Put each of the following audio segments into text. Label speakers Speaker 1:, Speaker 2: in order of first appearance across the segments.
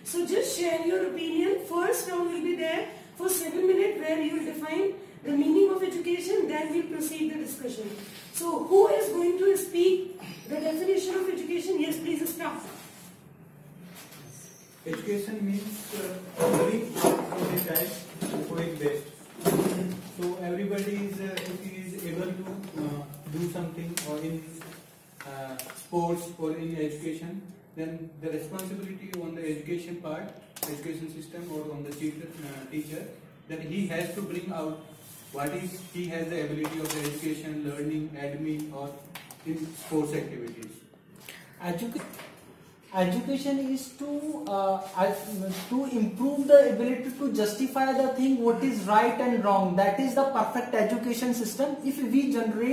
Speaker 1: So just share your opinion. First round will be there for 7 minutes where you will define the meaning of education, then we'll proceed the discussion. So who is going to speak the definition of education? Yes, please start.
Speaker 2: Education means learning from the child to his best. So everybody is, if he is able to do something or in sports or in education, then the responsibility on the education part, education system or on the teacher, that he has to bring out what is he has the ability of the education, learning, admin or in sports activities.
Speaker 3: Education is to improve the ability to justify the thing what is right and wrong. That is the perfect education system. If we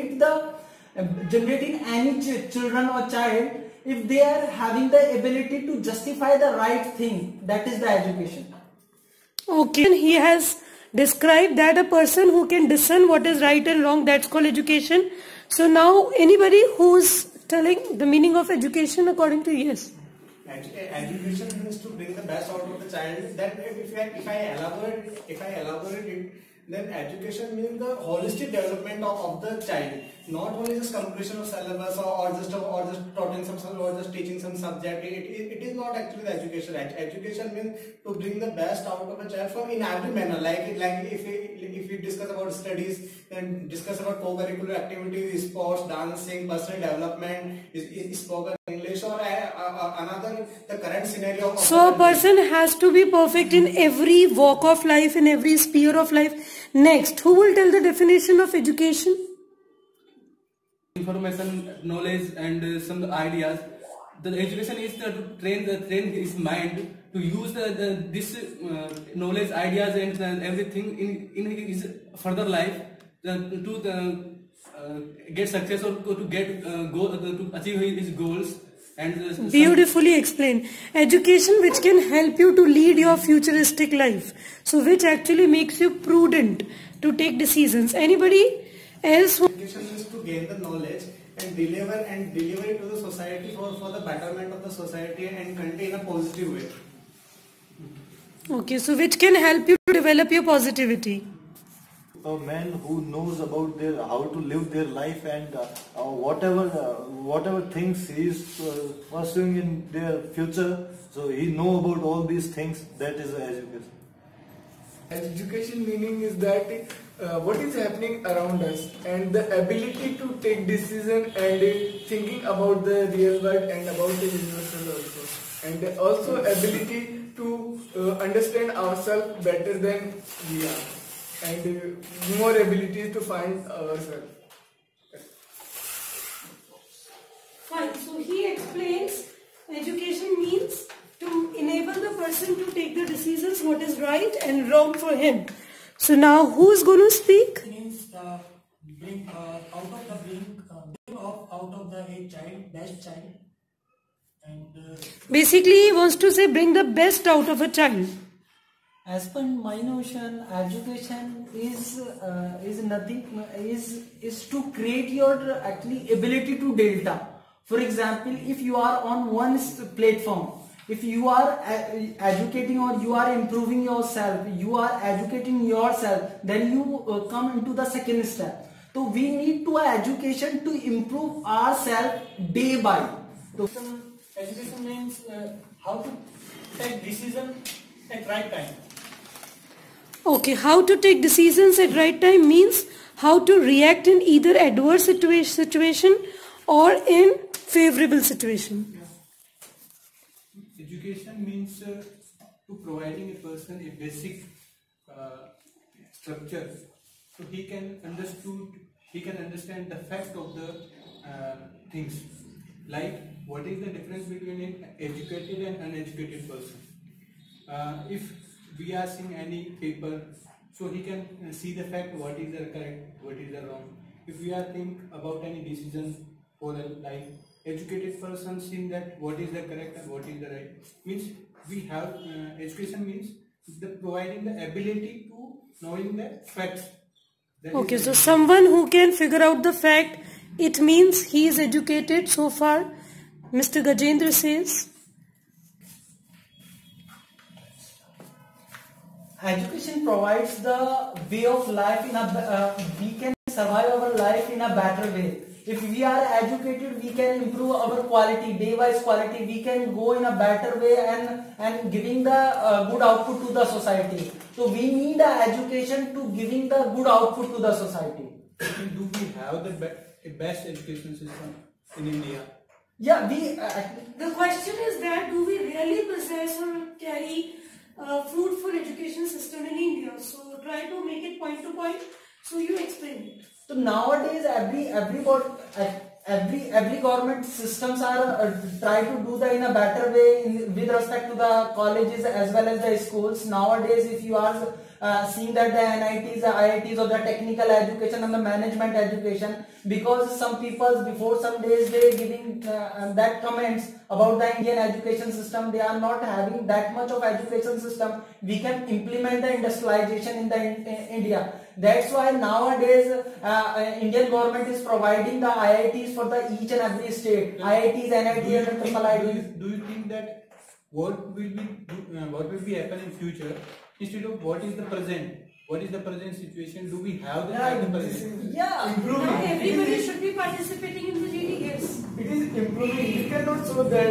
Speaker 3: generating any children or child, if they are having the ability to justify the right thing, that is the education.
Speaker 1: Okay, he has described that a person who can discern what is right and wrong, that's called education. So now anybody who's telling the meaning of education according to yes.
Speaker 4: Education means to bring the best out of the child. Then if I elaborate it, then education means the holistic development of the child, not only just completion of syllabus or just teaching some subject. It is not actually the education. Education means to bring the best out of a child from in every manner. Like if we discuss about studies, then discuss about co-curricular activities, sports, dancing, personal development, spoken English or another the current scenario.
Speaker 1: So a person has to be perfect in every walk of life, in every sphere of life. Next, who will tell the definition of education?
Speaker 2: Information, knowledge and some ideas. The education is to train his mind to use this knowledge, ideas and everything in his further life to get success or to achieve his goals. And
Speaker 1: beautifully explained. Education which can help you to lead your futuristic life. So which actually makes you prudent to take decisions. Anybody else?
Speaker 4: Education is to gain the knowledge and deliver it to the society for the betterment of the society and contain a positive way.
Speaker 1: Okay, so which can help you to develop your positivity.
Speaker 5: A man who knows about how to live their life and whatever things he is pursuing in their future, so he know about all these things. That is education.
Speaker 6: Education meaning is that what is happening around us and the ability to take decision and thinking about the real world and about the universal also, and also ability to understand ourselves better than we are, and more abilities to find ourselves.
Speaker 1: Fine. So he explains education means to enable the person to take the decisions what is right and wrong for him. So now who is going to speak?
Speaker 7: Means bring out of the a child, best child, and
Speaker 1: basically he wants to say bring the best out of a child.
Speaker 3: As per my notion, education is nothing is to create your actually ability to delta. For example, if you are on one platform, if you are educating or you are improving yourself, you are educating yourself, then you come into the second step. So we need to education to improve ourselves day by. So
Speaker 7: education means how to take decision at right time.
Speaker 1: Okay, how to take decisions at right time means how to react in either adverse situation or in favorable situation.
Speaker 2: Education means to providing a person a basic structure, so he can understand the fact of the things, like what is the difference between an educated and uneducated person. If we are seeing any paper, so he can see the fact what is the correct, what is the wrong. If we are think about any decision for a life, educated person seeing that what is the correct and what is the right. Means we have education means the providing the ability to knowing the facts.
Speaker 1: Okay, so someone who can figure out the fact, it means he is educated so far. Mr. Gajendra says.
Speaker 3: Education provides the way of life in a we can survive our life in a better way. If we are educated, we can improve our quality, day-wise quality. We can go in a better way and giving the good output to the society. So we need the education to giving the good output to the society.
Speaker 2: Do we have the best education system in India?
Speaker 3: Yeah,
Speaker 1: the question is that do we really possess or carry a fruitful education system in India? So try to make it point to point. So you explain it.
Speaker 3: So nowadays, every government systems are try to do the in a better way with respect to the colleges as well as the schools. Nowadays, if you are seeing that the NITs, the IITs, or the technical education and the management education, because some people before some days they giving that comments about the Indian education system, they are not having that much of education system. We can implement the industrialization in India. That's why nowadays Indian government is providing the IITs for the each and every state. IITs, NITs, and triple IITs.
Speaker 2: Do you think that what will be happen in future instead of what is the present? What is the present situation? Do we have the present?
Speaker 3: Yeah,
Speaker 6: improving.
Speaker 1: Now everybody should be participating in the GD. Yes.
Speaker 6: It is improving. We cannot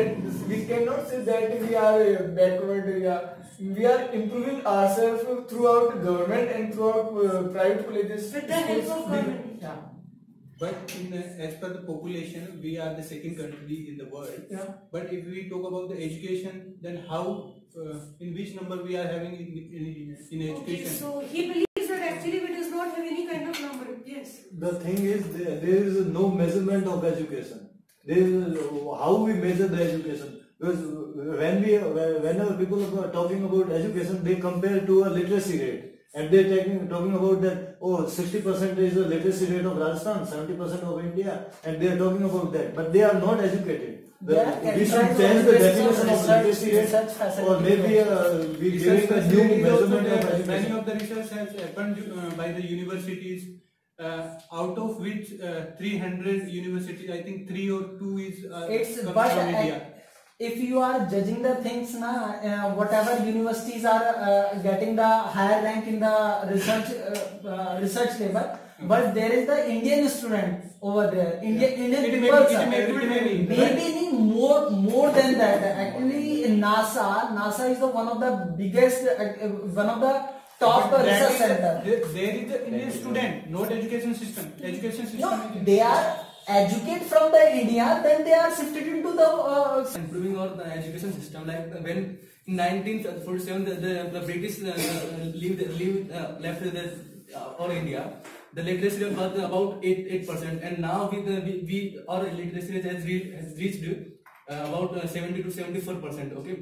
Speaker 6: say that we are backward area. We are improving ourselves throughout government and throughout private colleges.
Speaker 1: With the help of government.
Speaker 3: Yeah.
Speaker 2: But as per the population, we are the second country in the world.
Speaker 3: Yeah.
Speaker 2: But if we talk about the education, then how, in which number we are having in education?
Speaker 1: Okay, so he believes that actually we does not have any kind of number. Yes.
Speaker 5: The thing is, there is no measurement of education. There is how we measure the education. Because whenever people are talking about education, they compare to a literacy rate. And they are talking about that, 60% is the literacy rate of Rajasthan, 70% of India, and they are talking about that. But they are not educated. We should change the definition of literacy rate, or maybe we giving a new measurement of education.
Speaker 2: Many of the research has happened by the universities, out of which 300 universities, I think 3 or 2 is from India.
Speaker 3: If you are judging the things whatever universities are getting the higher rank in the research level, but there is the Indian student over there. Indian people maybe more than that. Actually, NASA is the one of the biggest, one of the top research center.
Speaker 2: There is the Indian student, not education system. Education system.
Speaker 3: No, they are educated from the India, then they are shifted into the
Speaker 8: improving our education system. Like when in 1947 the British left our India, the literacy rate was about 8%, and now our literacy rate has reached about 70 to 74%. Okay,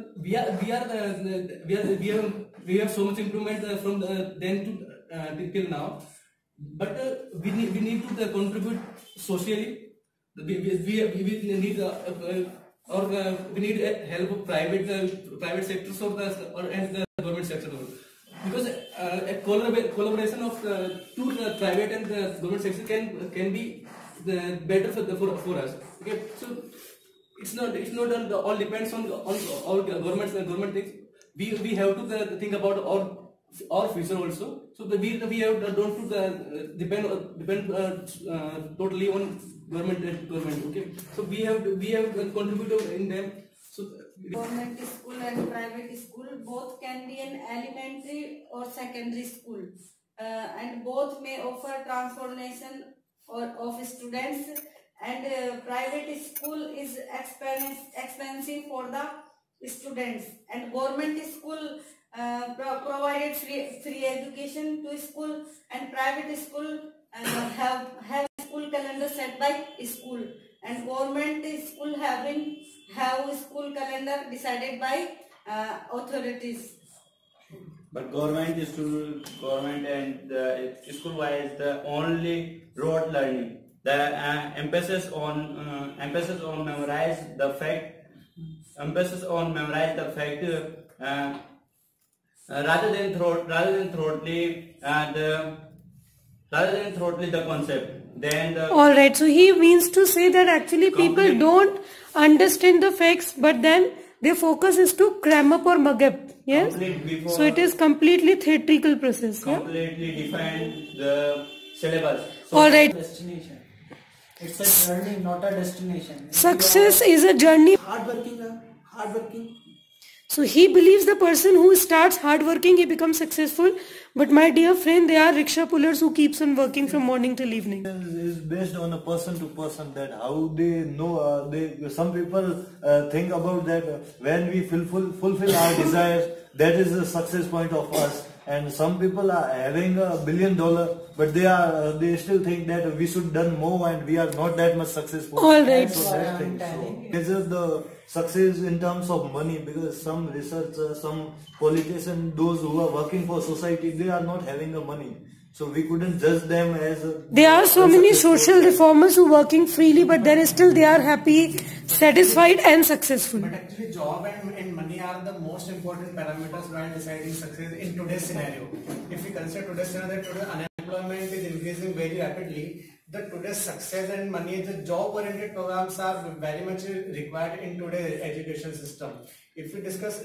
Speaker 8: we have so much improvement from then to till now. But we need to contribute socially. We need we need help of private sectors and the government sector, because a collaboration of two private and the government sector can be better for us. Okay, so it's not all depends on all government things. We have to think about our future also. So we have don't depend totally on government. Okay, so we have contributed in them. So
Speaker 9: government school and private school both can be an elementary or secondary school, and both may offer transformation of students. And private school is expensive for the students, and government school provided free education to school, and private school have school calendar set by school, and government school have school calendar decided by authorities.
Speaker 10: But government and school wise the only rote learning. The emphasis on memorize the fact. Rather than thoroughly the concept. Then
Speaker 1: all right. So he means to say that actually people don't understand the facts, but then their focus is to cram up or mug up. Yes. So it is completely theatrical process.
Speaker 10: Completely define the syllabus. So
Speaker 1: All right.
Speaker 3: Destination. It's a journey, not a destination.
Speaker 1: Success is a journey.
Speaker 3: Hardworking.
Speaker 1: So he believes the person who starts hard working, he becomes successful. But my dear friend, they are rickshaw pullers who keeps on working from morning till evening.
Speaker 5: Is based on a person to person, that how they know. Some people think about that when we fulfill our desires, that is the success point of us. And some people are having $1 billion, but they still think that we should done more and we are not that much successful.
Speaker 1: All right.
Speaker 5: So that thing. So this is the success in terms of money, because some researchers, some politicians, those who are working for society, they are not having the money. So we couldn't judge them as
Speaker 1: there are so many social reformers who are working freely, but then still they are happy, satisfied and successful.
Speaker 4: But actually job and money are the most important parameters while deciding success in today's scenario. If we consider today's scenario, that today unemployment is increasing very rapidly, the today's success and money, the job oriented programs are very much required in today's education system. If we discuss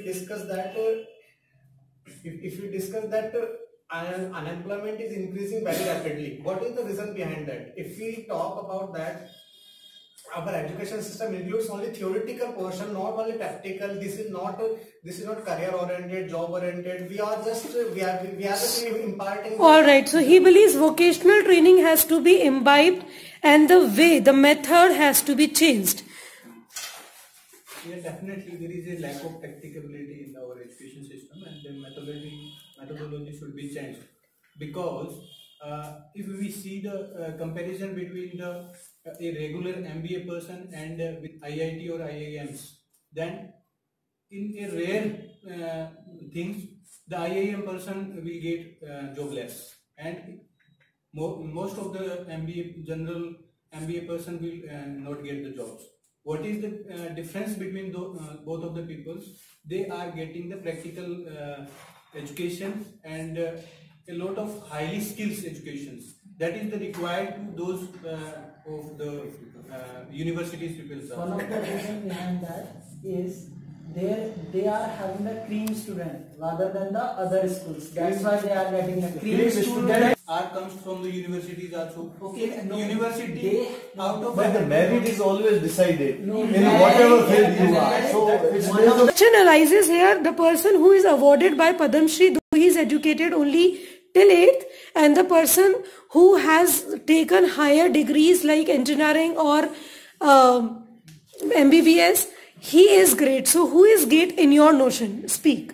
Speaker 4: that unemployment is increasing very rapidly. What is the reason behind that? If we talk about that, our education system includes only theoretical portion, not only practical. This is not career oriented, job oriented. We are just imparting.
Speaker 1: All right. So he believes vocational training has to be imbibed, and the method has to be changed.
Speaker 2: Yeah, definitely there is a lack of practicability in our education system, and the methodology should be changed, because if we see the comparison between a regular MBA person and with IIT or IIMs, then in a rare things the IIM person will get jobless, and most of the general MBA person will not get the jobs. What is the difference between both of the peoples? They are getting the practical education and a lot of highly skilled educations. That is the required to those of the universities people.
Speaker 3: One of the reasons behind that is they are having a cream student rather than the other schools. That's why they are getting a cream student.
Speaker 2: Comes from the universities also.
Speaker 3: Okay, no,
Speaker 2: university out of.
Speaker 5: But the merit is always decided in whatever field you are. So it's based on.
Speaker 1: The question arises here: the person who is awarded by Padam Shri, though he is educated only till 8th, and the person who has taken higher degrees like engineering or MBBS, he is great. So who is great in your notion? Speak.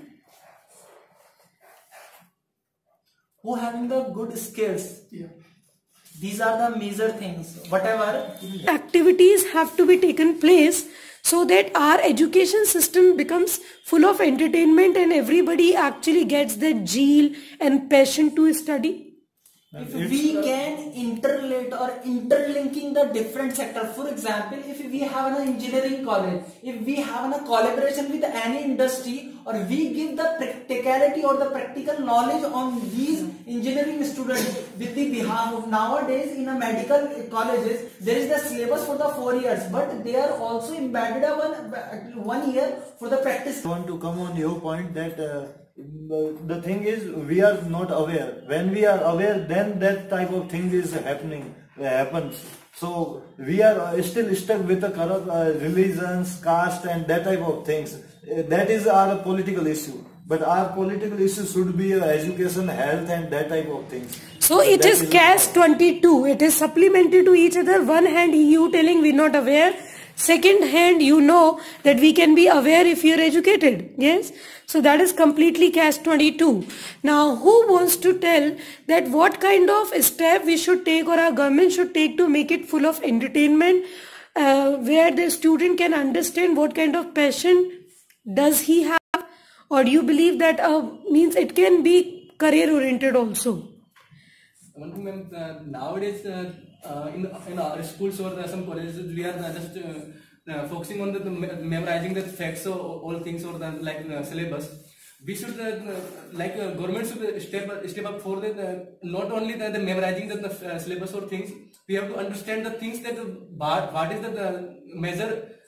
Speaker 3: Who having the good skills. Yeah. These are the major things. Whatever
Speaker 1: activities have to be taken place so that our education system becomes full of entertainment and everybody actually gets the zeal and passion to study.
Speaker 3: If we can interrelate or interlinking the different sectors, for example, if we have an engineering college, if we have a collaboration with any industry, or we give the practicality or the practical knowledge on these engineering students with the behalf of nowadays in a medical colleges, there is the syllabus for the 4 years, but they are also embedded one year for the practice.
Speaker 5: I want to come on your point that the thing is we are not aware. When we are aware, then that type of thing is happens. So we are still stuck with the corrupt religions, caste and that type of things. That is our political issue. But our political issue should be education, health and that type of things.
Speaker 1: So it is catch 22. It is supplementary to each other. One hand you telling we not aware. Second hand you know that we can be aware if you are educated. Yes. So that is completely catch 22. Now who wants to tell that what kind of step we should take or our government should take to make it full of entertainment, where the student can understand what kind of passion does he have, or do you believe that means it can be career oriented also?
Speaker 8: One thing, ma'am, nowadays in our schools or some colleges we are just focusing on the memorizing the facts or all things or the syllabus. We should government should step up for the not only the memorizing the syllabus or things. We have to understand the things that what is the major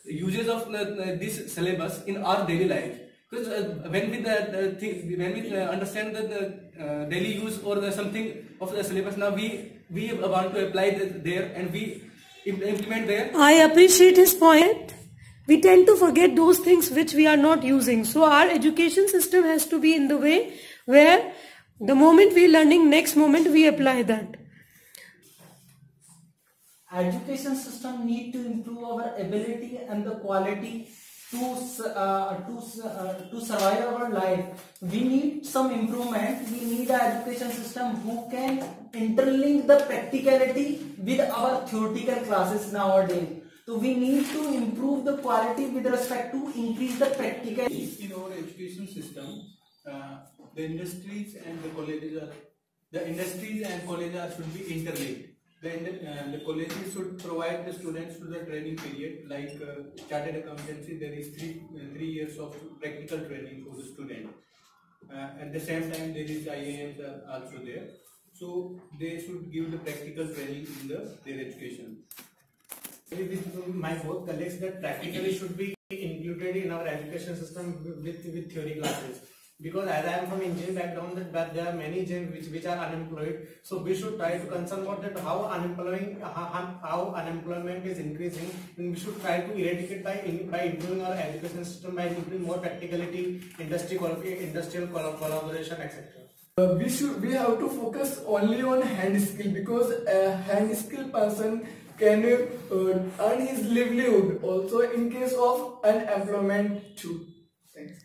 Speaker 8: uses of this syllabus in our daily life. Because when we understand the daily use or something of the syllabus, now we want to apply there and we implement there.
Speaker 1: I appreciate his point. We tend to forget those things which we are not using. So our education system has to be in the way where the moment we are learning, next moment we apply that.
Speaker 3: Education system need to improve our ability and the quality to survive our life. We need some improvement. We need an education system who can interlink the practicality with our theoretical classes nowadays. So we need to improve the quality with respect to increase the practicality.
Speaker 2: In our education system, the industries and colleges should be interlinked. The colleges should provide the students to the training period, like chartered accountancy. There is three years of practical training for the student. At the same time, there is IAMs are also there. So they should give the practical training in their education.
Speaker 4: With my both colleagues, that practically should be included in our education system with theory classes. Because as I am from engineering background, that there are many engineers which are unemployed. So we should try to concern about that how unemployment is increasing, and we should try to eradicate by improving our education system, by improving more practicality, industrial collaboration, etc.
Speaker 6: We have to focus only on hand skill, because a hand skill person can earn his livelihood also in case of unemployment too. Thanks.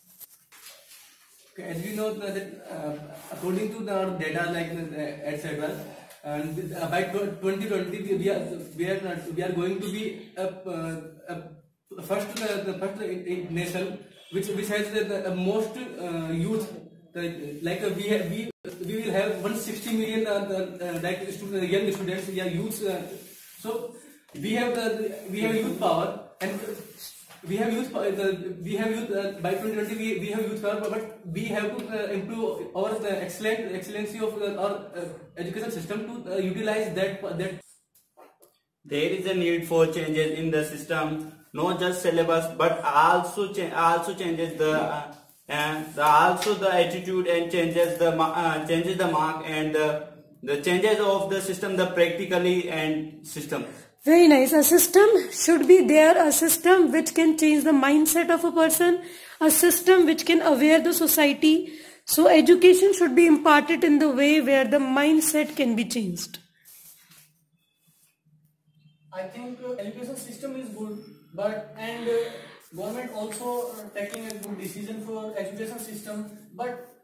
Speaker 8: Okay, as we know that according to the data like etc. And by 2020 we are going to be the first nation which has the most youth. Like we will have 160 million young students, youths. So we have youth power, and we have youth by 2020 we have youth power, but we have to improve our excellency of our education system to utilize that.
Speaker 10: There is a need for changes in the system, not just syllabus, but also changes the attitude, and changes the mark, and the changes of the system, the practically and system.
Speaker 1: Very nice. A system should be there, a system which can change the mindset of a person, a system which can aware the society. So education should be imparted in the way where the mindset can be changed.
Speaker 7: I think education system is good, but government also taking a good decision for education system, but